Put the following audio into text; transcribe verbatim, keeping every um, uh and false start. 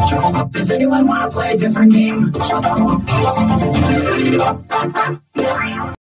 Does anyone want to play a different game?